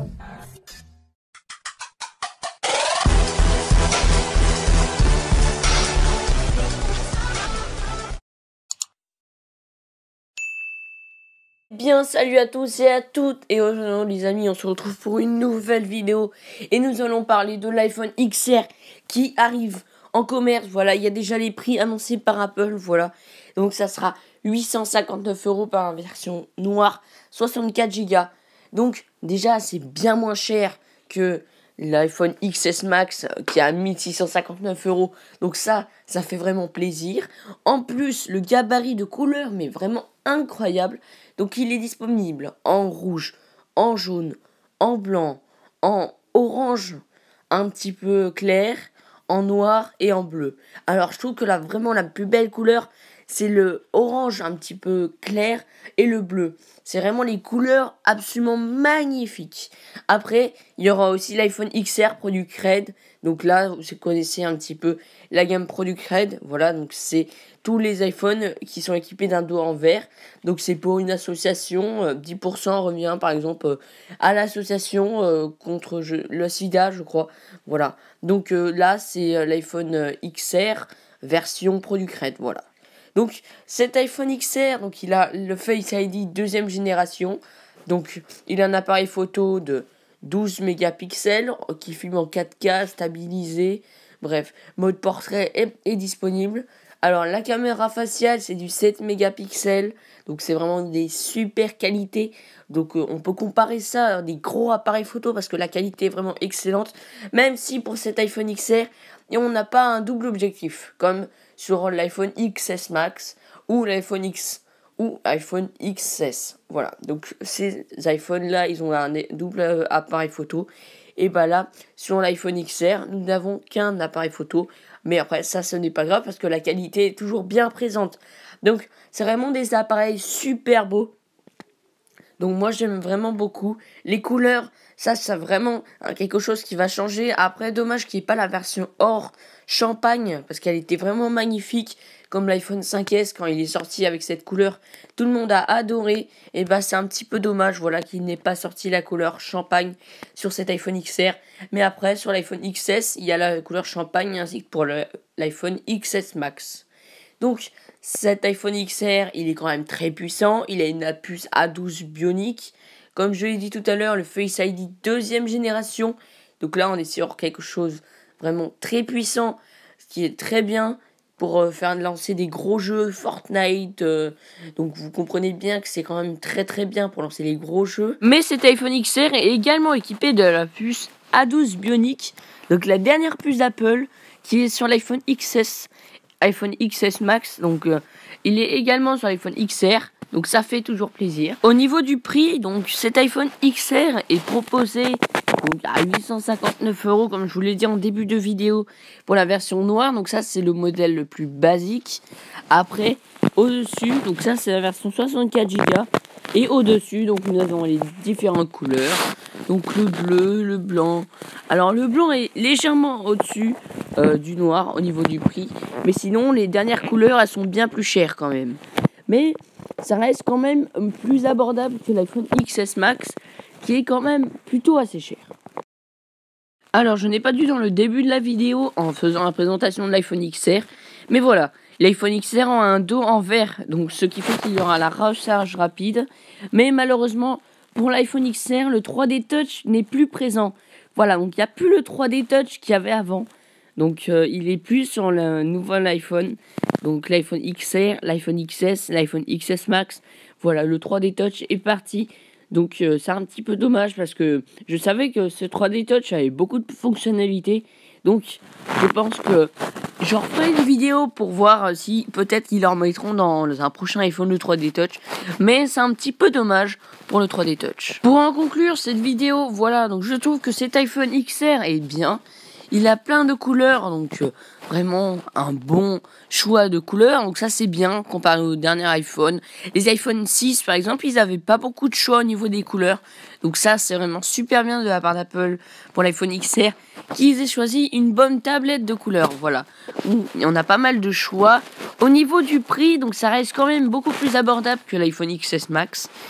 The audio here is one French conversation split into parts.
Bien, salut à tous et à toutes, et aujourd'hui les amis, on se retrouve pour une nouvelle vidéo et nous allons parler de l'iPhone XR qui arrive en commerce. Voilà, il y a déjà les prix annoncés par Apple, voilà, donc ça sera 859 € par la version noire, 64 Go. Donc déjà c'est bien moins cher que l'iPhone XS Max qui est à 1659 €. Donc ça fait vraiment plaisir. En plus, le gabarit de couleur, mais vraiment incroyable. Donc il est disponible en rouge, en jaune, en blanc, en orange un petit peu clair, en noir et en bleu. Alors je trouve que là vraiment la plus belle couleur, c'est le orange un petit peu clair et le bleu. C'est vraiment les couleurs absolument magnifiques. Après, il y aura aussi l'iPhone XR Product Red. Donc là, vous connaissez un petit peu la gamme Product Red. Voilà, donc c'est tous les iPhones qui sont équipés d'un dos en verre. Donc c'est pour une association. 10% revient par exemple à l'association contre le sida, je crois. Voilà. Donc là, c'est l'iPhone XR version Product Red. Voilà. Donc cet iPhone XR, donc il a le Face ID deuxième génération. Donc il a un appareil photo de 12 mégapixels qui filme en 4K stabilisé. Bref, mode portrait est disponible. Alors la caméra faciale, c'est du 7 mégapixels. Donc c'est vraiment des super qualités. Donc on peut comparer ça à des gros appareils photo parce que la qualité est vraiment excellente. Même si pour cet iPhone XR, on n'a pas un double objectif comme sur l'iPhone XS Max ou l'iPhone X ou iPhone XS. Voilà, donc ces iPhones là, ils ont un double appareil photo. Et bah là, sur l'iPhone XR, nous n'avons qu'un appareil photo. Mais après, ça, ce n'est pas grave parce que la qualité est toujours bien présente. Donc, c'est vraiment des appareils super beaux. Donc moi j'aime vraiment beaucoup. Les couleurs, ça vraiment quelque chose qui va changer. Après, dommage qu'il n'y ait pas la version or champagne, parce qu'elle était vraiment magnifique, comme l'iPhone 5S quand il est sorti avec cette couleur. Tout le monde a adoré. Et bah c'est un petit peu dommage, voilà, qu'il n'ait pas sorti la couleur champagne sur cet iPhone XR. Mais après, sur l'iPhone XS, il y a la couleur champagne, ainsi que pour l'iPhone XS Max. Donc, cet iPhone XR, il est quand même très puissant. Il a une puce A12 Bionic. Comme je l'ai dit tout à l'heure, le Face ID deuxième génération. Donc là, on est sur quelque chose vraiment très puissant, ce qui est très bien pour faire lancer des gros jeux Fortnite. Donc vous comprenez bien que c'est quand même très très bien pour lancer les gros jeux. Mais cet iPhone XR est également équipé de la puce A12 Bionic. Donc la dernière puce d'Apple qui est sur l'iPhone XS. iPhone XS Max, donc il est également sur l'iPhone XR, donc ça fait toujours plaisir. Au niveau du prix, donc cet iPhone XR est proposé donc, à 859 € comme je vous l'ai dit en début de vidéo pour la version noire, donc ça c'est le modèle le plus basique. Après, au-dessus, donc ça c'est la version 64 Go. Et au-dessus, donc nous avons les différentes couleurs. Donc le bleu, le blanc. Alors le blanc est légèrement au-dessus du noir au niveau du prix. Mais sinon, les dernières couleurs, elles sont bien plus chères quand même. Mais ça reste quand même plus abordable que l'iPhone XS Max, qui est quand même plutôt assez cher. Alors, je n'ai pas dû dans le début de la vidéo en faisant la présentation de l'iPhone XR. Mais voilà, l'iPhone XR a un dos en verre, donc ce qui fait qu'il y aura la recharge rapide. Mais malheureusement, pour l'iPhone XR, le 3D Touch n'est plus présent. Voilà, donc il n'y a plus le 3D Touch qu'il y avait avant. Donc il est plus sur le nouvel iPhone. Donc l'iPhone XR, l'iPhone XS, l'iPhone XS Max. Voilà, le 3D Touch est parti. Donc c'est un petit peu dommage parce que je savais que ce 3D Touch avait beaucoup de fonctionnalités. Donc je pense que j'en referai une vidéo pour voir si peut-être ils leur mettront dans un prochain iPhone le 3D Touch. Mais c'est un petit peu dommage pour le 3D Touch. Pour en conclure cette vidéo, voilà, donc je trouve que cet iPhone XR est bien. Il a plein de couleurs, donc vraiment un bon choix de couleurs. Donc ça c'est bien comparé au dernier iPhone. Les iPhone 6 par exemple, ils n'avaient pas beaucoup de choix au niveau des couleurs. Donc ça c'est vraiment super bien de la part d'Apple pour l'iPhone XR qu'ils aient choisi une bonne tablette de couleurs. Voilà, on a pas mal de choix. Au niveau du prix, donc ça reste quand même beaucoup plus abordable que l'iPhone XS Max,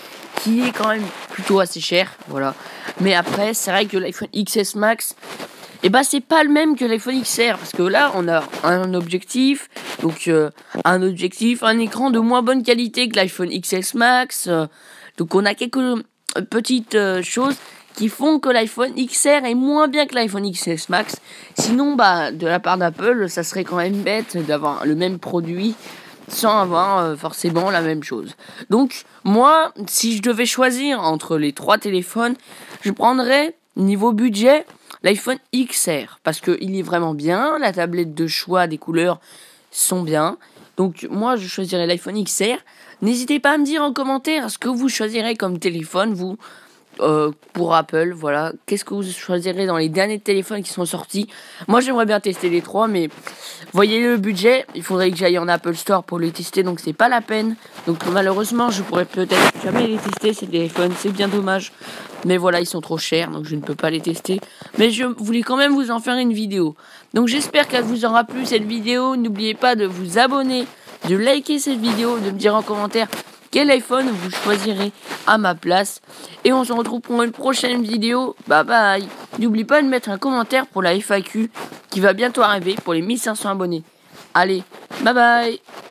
qui est quand même plutôt assez cher, voilà. Mais après, c'est vrai que l'iPhone XS Max, et bah c'est pas le même que l'iPhone XR, parce que là on a un objectif, donc un écran de moins bonne qualité que l'iPhone XS Max, donc on a quelques petites choses qui font que l'iPhone XR est moins bien que l'iPhone XS Max. Sinon, bah de la part d'Apple, ça serait quand même bête d'avoir le même produit sans avoir forcément la même chose. Donc moi, si je devais choisir entre les trois téléphones, je prendrais niveau budget l'iPhone XR, parce qu'il est vraiment bien, la tablette de choix des couleurs sont bien, donc moi je choisirais l'iPhone XR. N'hésitez pas à me dire en commentaire ce que vous choisirez comme téléphone, vous, pour Apple, voilà. Qu'est-ce que vous choisirez dans les derniers téléphones qui sont sortis? Moi j'aimerais bien tester les trois, mais voyez le budget, il faudrait que j'aille en Apple Store pour les tester, donc c'est pas la peine. Donc malheureusement je pourrais peut-être jamais les tester ces téléphones, c'est bien dommage. Mais voilà, ils sont trop chers, donc je ne peux pas les tester. Mais je voulais quand même vous en faire une vidéo. Donc j'espère qu'elle vous aura plu cette vidéo. N'oubliez pas de vous abonner, de liker cette vidéo, de me dire en commentaire quel iPhone vous choisirez à ma place. Et on se retrouve pour une prochaine vidéo. Bye bye. N'oublie pas de mettre un commentaire pour la FAQ qui va bientôt arriver pour les 1500 abonnés. Allez, bye bye.